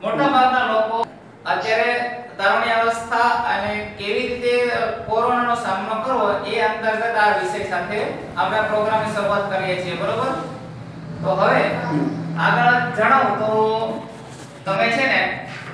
મોટા ભાગના લોકો અત્યારે તરુણી અવસ્થા અને કેવી રીતે કોરોનાનો સામનો કરવો એ અંતર્ગત આ વિષય સાથે આપણે પ્રોગ્રામની શરૂઆત કરીએ છીએ, બરોબર? તો હવે આગળ જણાવું તો તમે છે ને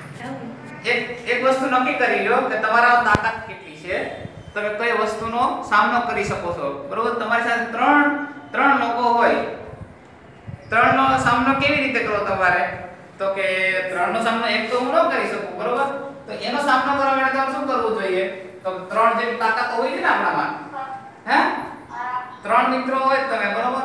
એક વસ્તુ નક્કી કરી લો કે તમારા તાકાત કેટલી છે, તમે કઈ વસ્તુનો સામનો કરી શકો છો, બરોબર? તમારી સાથે ત્રણ લોકો હોય, ત્રણનો સામનો કેવી રીતે કરો તમારે? તો કે ત્રણનો સામનો એક તો હું ન કરી શકું, બરોબર? તો એનો સામનો કરવા માટે તમારે શું કરવું જોઈએ? તો ત્રણ જેટલી તાકાત હોય છે ને આપણામાં, હે? ત્રણ મિત્રો હોય તમે, બરોબર?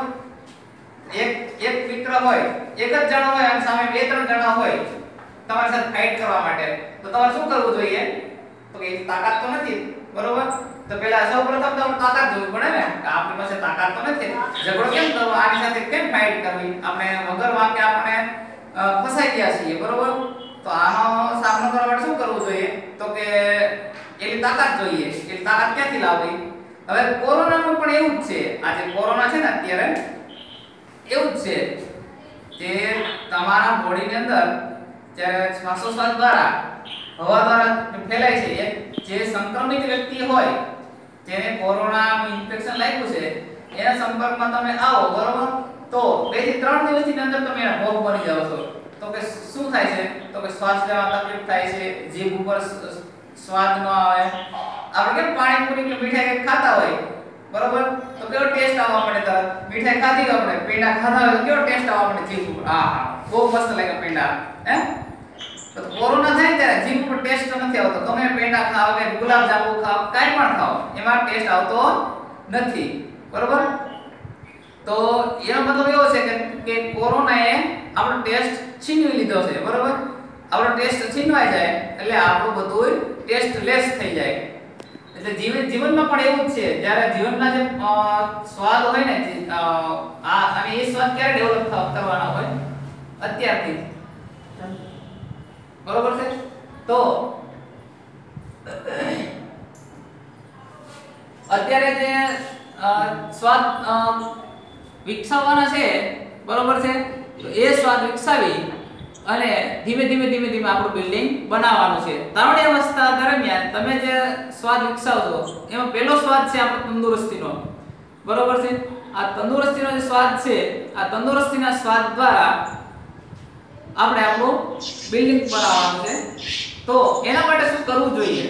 એક મિત્ર હોય, એક જ જણો હોય અને સામે બે ત્રણ જણા હોય તમારી સાથે ફાઇટ કરવા માટે, તો તમારે શું કરવું જોઈએ? તો કે તાકાત તો નથી, બરોબર? તો પહેલા સૌપ્રથમ તો તાકાત જોવી પડે ને, આપણી પાસે તાકાત તો નથી, ઝઘડો કેમ કરવો, આની સાથે કેમ ફાઇટ કરવી? આપણે વગર વાંકે આપણે ફસાઈ ગયા છીએ, બરોબર? તો આનો સામનો કરવા માટે શું કરવું જોઈએ? તો કે એની તાકાત જોઈએ. એની તાકાત ક્યાંથી લાવવી? હવે કોરોનાનું પણ એવું જ છે. આ જે કોરોના છે ને અત્યારે એવું જ છે જે તમારા બોડીની અંદર જ્યારે શ્વાસોશ્વાસ દ્વારા હવા દ્વારા ફેલાય છે, જે સંક્રમિત વ્યક્તિ હોય, જેને કોરોનાનું ઇન્ફેક્શન લાગ્યું છે, એના સંપર્કમાં તમે આવો, બરોબર? તો 2 થી 3 દિવસની અંદર તમે એના ભોગ બની જાવ છો. તો કે શું થાય છે? તો કે શ્વાસ લેવામાં તકલીફ થાય છે, જીભ ઉપર સ્વાદ ન આવે. આપણે કેમ પાણીપુરી કે મીઠાઈ ખાતા હોય, બરોબર? તો કેવો ટેસ્ટ આવવા પડે? તરત મીઠાઈ ખાધી આપણે, પેંડા ખાધા હોય તો કેવો ટેસ્ટ આવવા પડે જીભ ઉપર? આહા, બહુ મસ્ત લાગે પેંડા, હે? તો કોરોના થાય ત્યારે જીભ ઉપર ટેસ્ટ નથી આવતો. તમે પેંડા ખાઓ કે ગુલાબ જાંબુ ખાઓ, કાઈ પણ ખાઓ, એમાં ટેસ્ટ આવતો નથી, બરોબર? તો એનો મતલબ એવો છે કે કોરોનાએ આપણો ટેસ્ટ છીનવી લીધો છે, બરોબર? આપણો ટેસ્ટ છીનવાઈ જાય એટલે આપણું બધું ટેસ્ટ લેસ થઈ જાય. એટલે જીવનમાં પણ એવું જ છે. જ્યારે જીવનના જે સ્વાદ હોય ને, અને એ સ્વાદ ક્યારે ડેવલપ કરવાના હોય? અત્યારથી, બરોબર છે? તો અત્યારે જે સ્વાદ વિકસાવવાના છે, બરોબર છે? તો એ સ્વાદ વિકસાવી અને ધીમે ધીમે આપણું બિલ્ડિંગ બનાવવાનું છે. તરુણી અવસ્થા દરમિયાન તમે જે સ્વાદ વિકસાવશો એમાં પહેલો સ્વાદ છે આપણો તંદુરસ્તીનો, બરોબર છે? આ તંદુરસ્તીનો જે સ્વાદ છે, આ તંદુરસ્તીના સ્વાદ દ્વારા આપણે આપણું બિલ્ડિંગ બનાવવાનું છે. તો એના માટે શું કરવું જોઈએ?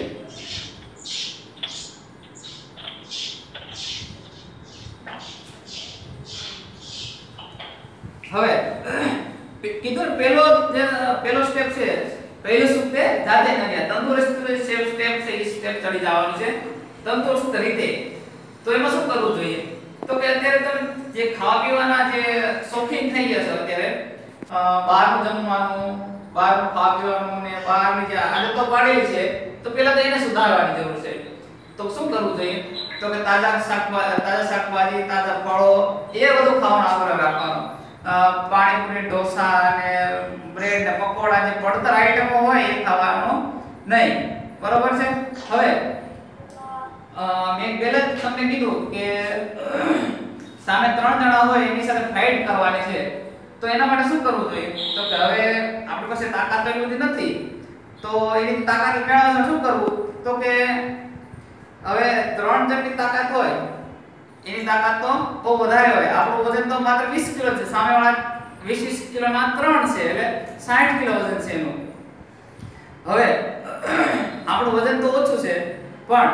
હવે કીધું પહેલો સ્ટેપ છે, પહેલું શું છે? જાતે કર્યા. તંદુરસ્તી સ્ટેપ છે, એ સ્ટેપ ચડી જવાનું છે તંદુરસ્ત રીતે. તો એમાં શું કરવું જોઈએ? તો કે અત્યારે તમે જે ખાવા પીવાના જે શોખીન થઈ ગયા છો, અત્યારે બહારનું જમવાનું, બહારનું ખાવા પીવાનું ને બહારની જે આદતો પાડેલી છે, તો પહેલા તો એને સુધારવાની જરૂર છે. તો શું કરવું જોઈએ? તો કે તાજા શાકભાજી, તાજા ફળો એ બધું ખાવાનો આગ્રહ રાખવાનો. પાણીપુરી, ઢોસા અને બ્રેડ ને પકોડા જે પડતર આઈટમો હોય એ ખાવાનો નહીં, બરોબર છે? હવે મેં પહેલા જ તમને કીધું કે સામે 3 જણા હોય એની સાથે ફાઇટ કરવાની છે. તો એના માટે શું કરવું જોઈએ? તો કે હવે આપણી પાસે તાકાત એટલી બધી નથી, તો એની તાકાત મેળવવા શું કરવું? તો કે હવે 3 જણની તાકાત હોય, એની તાકાત તો બહુ વધારે હોય. આપણું વજન તો માત્ર 20 કિલો છે, સામેવાળા 20 કિલોના 3 છે, એટલે 60 કિલો વજન છે એનું. હવે આપણું વજન તો ઓછું છે, પણ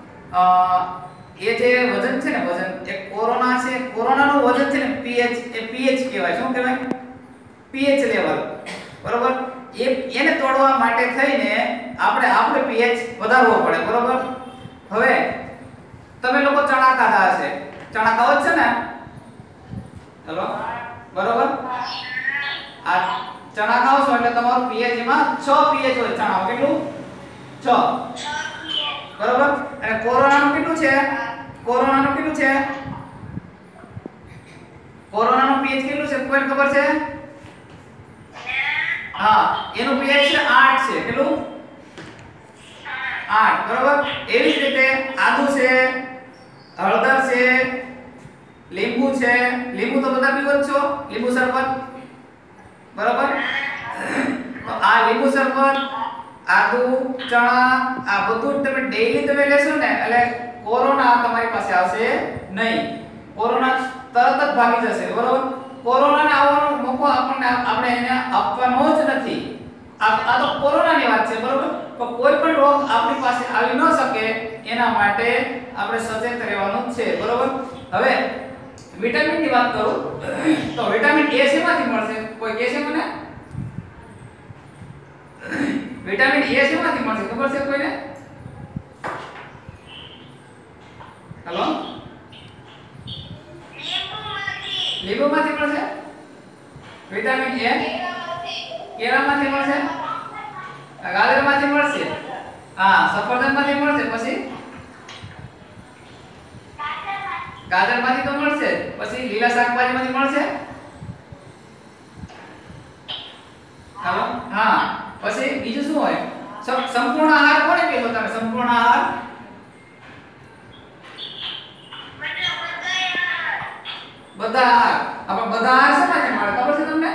એ જે વજન છે ને, વજન એ કોરોના છે, કોરોનાનું વજન છે ને pH, એ pH કહેવાય. શું કહેવાય? pH લેવલ, બરોબર? એને તોડવા માટે થઈને આપણે pH વધારવો પડે, બરોબર? હવે તમે લોકો ચણા ખાધા હશે, ચણા ખાઓ છો ને? હેલો, બરોબર? આ ચણા ખાઓ છો એટલે તમારું pH માં 6 pH હોય ચણામાં. કેટલું? 6, બરોબર? અને કોરોનાનું કેટલું છે? કોરોનાનું કેટલું છે? કોરોનાનું pH કેટલું છે? કોઈ ખબર છે? હા, એનું pH છે 8 છે. કેટલું? 8, બરોબર? એવી જ રીતે આદુ છે, હળદર છે, લીંબુ છે. લીંબુ તો બધા પીવો છો, લીંબુ શરબત, બરોબર? તો આ લીંબુ શરબત, આદુ, ચણા આ બધું જ તમે ડેઈલી તમે લેશો ને એટલે કોરોના તમારી પાસે આવશે નહીં. કોરોના તરત જ ભાગી જશે. બરોબર? કોરોનાને આવવાનો મોકો આપણે એને આપવાનો જ નથી. આ તો કોરોનાની વાત છે. બરોબર? તો કોઈ પણ રોગ આપણી પાસે આવી ન શકે એના માટે આપણે સચેત રહેવાનું છે. બરોબર? હવે વિટામિન ની વાત કરું તો વિટામિન એ શેમાંથી મળશે? કોઈ કહે છે મને? વિટામિન એ શેમાંથી મળશે ખબર છે કોઈને? હેલો, લીંબુમાંથી મળશે વિટામિન એ? કેળામાંથી મળશે? ગાજરમાંથી મળશે? હા, સફરજનમાંથી મળશે. પછી ગાજરમાંથી તો મળશે. પછી લીલા શાકભાજીમાંથી મળશે. હાલો, હા. પછી બીજું શું હોય? સંપૂર્ણ આહાર કોને કહેશો તમે? સંપૂર્ણ આહાર બધા આહાર. આપણે બધા આહાર શેમાંથી મળે ખબર છે તમને?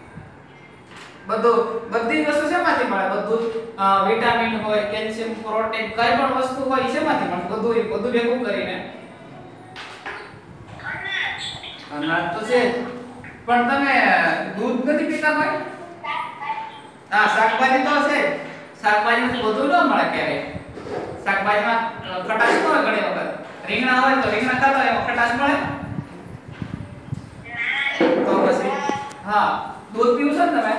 બધી વસ્તુ શેમાંથી મળે? બધું વિટામિન હોય, કેલ્શિયમ, પ્રોટીન, કઈ પણ વસ્તુ હોય શેમાંથી મળે? બધું ભેગું કરીને અનાજ તો છે. પણ તમે દૂધ નથી પીતા ભાઈ? હા, શાકભાજી તો છે. શાકભાજીમાંથી બધું ન મળે ક્યારેય. શાકભાજીમાં ખટાશ ન હોય ઘણી વખત. રીંગણા હોય તો રીંગણા ખાતા હોય એમાં ખટાશ મળે. તો પછી હા, દૂધ પીવું છો ને તમે?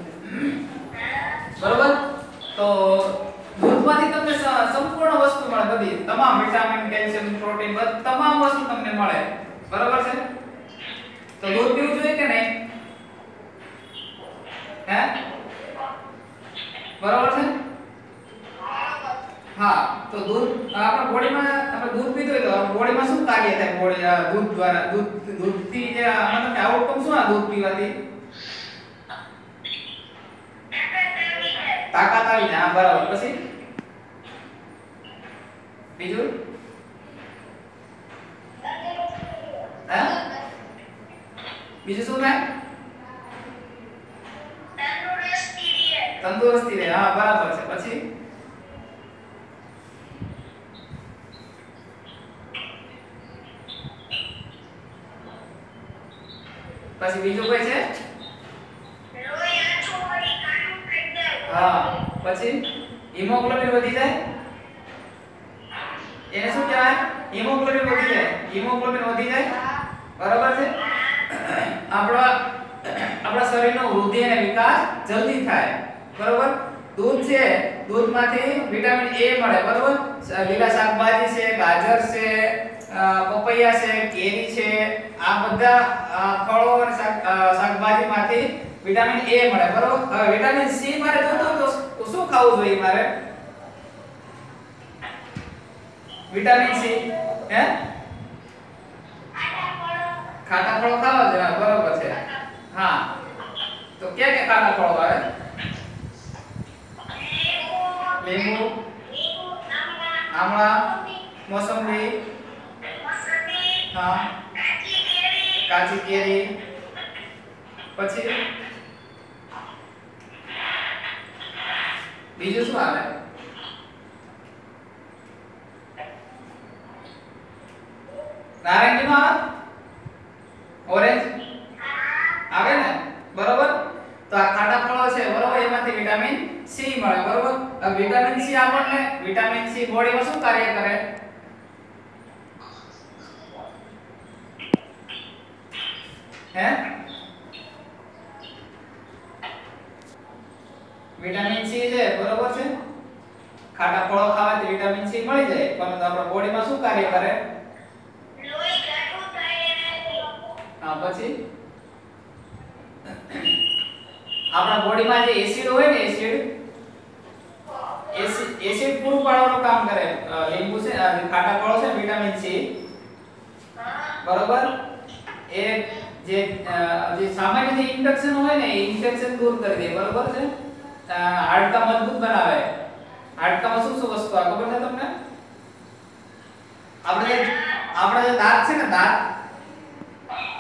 બરોબર? તો દૂધમાંથી તમને સંપૂર્ણ વસ્તુ મળે. બધી તમામ વિટામિન, કેલ્શિયમ, પ્રોટીન તમામ વસ્તુ તમને મળે. બરોબર છે? તો દૂધ પીવું જોઈએ કે નહીં? હે? બરોબર છે? હા, તો દૂધ આપણા બોડીમાં આપણે દૂધ પીધું હોય તો બોડીમાં શું કાર્ય થાય? બોડી દૂધ દ્વારા દૂધથી જે મતલબ આઉટકમ શું આ દૂધ પીવાથી? તાકાત આવી જાય. હા, બરાબર. પછી બીજું? હે? બીજું શું થાય? તંદુરસ્તી રહે. હા, બરાબર છે. પછી બીજું કોઈ છે? હા, પછી હિમોગ્લોબિન વધી જાય. એને શું કહેવાય? હિમોગ્લોબિન વધી જાય. હિમોગ્લોબિન વધી જાય. બરાબર છે? આપણા શરીરનો વૃદ્ધિ અને વિકાસ જલ્દી થાય. બરોબર? દૂધ છે, દૂધમાંથી વિટામિન એ મળે. બરોબર? લીલા શાકભાજી છે, ગાજર છે, પપૈયા છે, કેરી છે, આ બધા ફળો અને શાકભાજીમાંથી વિટામિન એ મળે. બરોબર? હવે વિટામિન સી મારે જોતું તો શું ખાવું જોઈએ મારે? વિટામિન સી હે? ખાટા ફળો ખાવા જોઈએ. બરોબર છે. હા, તો ક્યાં ક્યાં ખાટા ફળો આવે? લીંબુ, આમળા, મોસંબી, હા, કાચી કેરી. પછી બીજું શું આવે? નારંગી નો આવે? ઓરેન્જ આવે ને? બરોબર? તો આ ખાટા ફળો છે. બરોબર? એમાંથી વિટામિન સી મળે. બરોબર? હવે વિટામિન સી આપણને વિટામિન સી બોડીમાં શું કાર્ય કરે? હે? વિટામિન સી છે. બરોબર છે? ખાટા ફળો ખાવાથી વિટામિન સી મળી જાય. પરંતુ આપણા બોડીમાં શું કાર્ય કરે? લોહી ઘાટું થાય. હા, પછી આપણા બોડીમાં જે એસિડ હોય ને, એસિડ પૂરું પાડવાનું કામ કરે. લીંબુ છે, ખાટા ફળો છે, વિટામિન સી. બરોબર? એ જે સામાન્ય જે ઇન્ફેક્શન હોય ને, એ ઇન્ફેક્શન દૂર કરી દે. બરોબર છે? હાડકા મજબૂત બનાવે. હાડકામાં શું શું વસ્તુ આવે ખબર છે તમને? આપણે જે દાંત છે ને, દાંત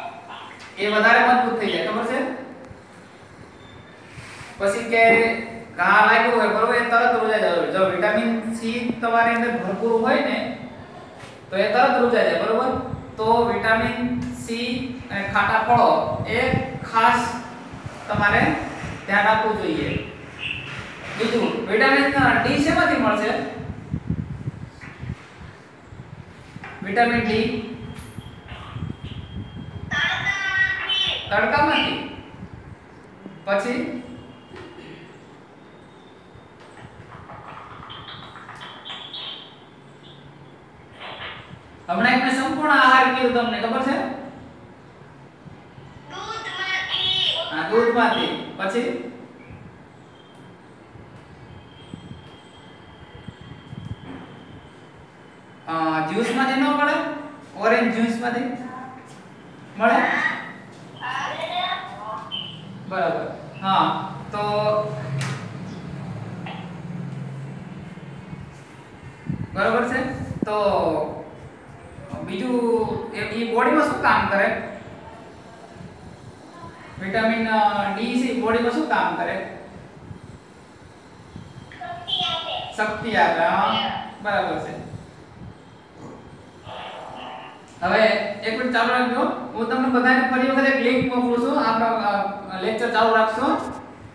એ વધારે મજબૂત થઈ જાય. ખબર છે? પછી કે ઘા લાગ્યો હોય બરોબર એ તરત રૂજાઈ જાય. જો વિટામિન સી તમારી અંદર ભરપૂર હોય ને તો એ તરત રૂજાઈ જાય બરોબર. તો વિટામિન સી અને ખાટા ફળો એ ખાસ તમારે ધ્યાન આપવું જોઈએ. બીજું વિટામિન ડી શેમાંથી મળશે? વિટામિન ડી તડકામાંથી. પછી હમણાં એક મેં સંપૂર્ણ આહાર કીધું તમને ખબર છે? હા દૂધમાંથી. પછી જ્યુસમાંથી ન મળે? ઓરેન્જ જ્યુસમાંથી મળે? બરાબર. હા તો બરાબર છે. તો બીજું એ બોડીમાં શું કામ કરે? વિટામિન ડી સી બોડીમાં શું કામ કરે? શક્તિ આપે. હા બરાબર છે. હવે એક મિનિટ ચાલુ રાખજો. હું તમને બધાને ફરી વખત એક લિંક મોકલું છું. આપણો લેક્ચર ચાલુ રાખશો.